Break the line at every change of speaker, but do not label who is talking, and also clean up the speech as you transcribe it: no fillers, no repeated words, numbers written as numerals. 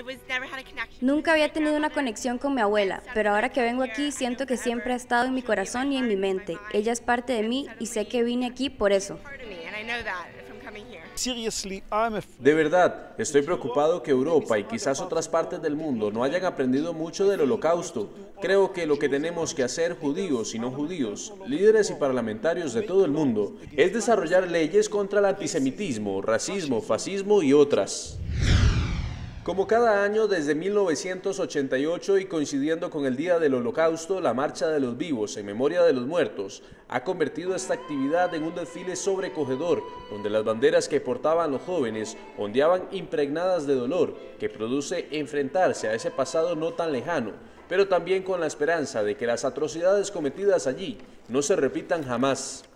Nunca había tenido una conexión con mi abuela, pero ahora que vengo aquí siento que siempre ha estado en mi corazón y en mi mente. Ella es parte de mí y sé que vine aquí por eso.
De verdad, estoy preocupado que Europa y quizás otras partes del mundo no hayan aprendido mucho del Holocausto. Creo que lo que tenemos que hacer, judíos y no judíos, líderes y parlamentarios de todo el mundo, es desarrollar leyes contra el antisemitismo, racismo, fascismo y otras. Como cada año desde 1988 y coincidiendo con el Día del Holocausto, la Marcha de los Vivos en memoria de los muertos ha convertido esta actividad en un desfile sobrecogedor, donde las banderas que portaban los jóvenes ondeaban impregnadas de dolor, que produce enfrentarse a ese pasado no tan lejano, pero también con la esperanza de que las atrocidades cometidas allí no se repitan jamás.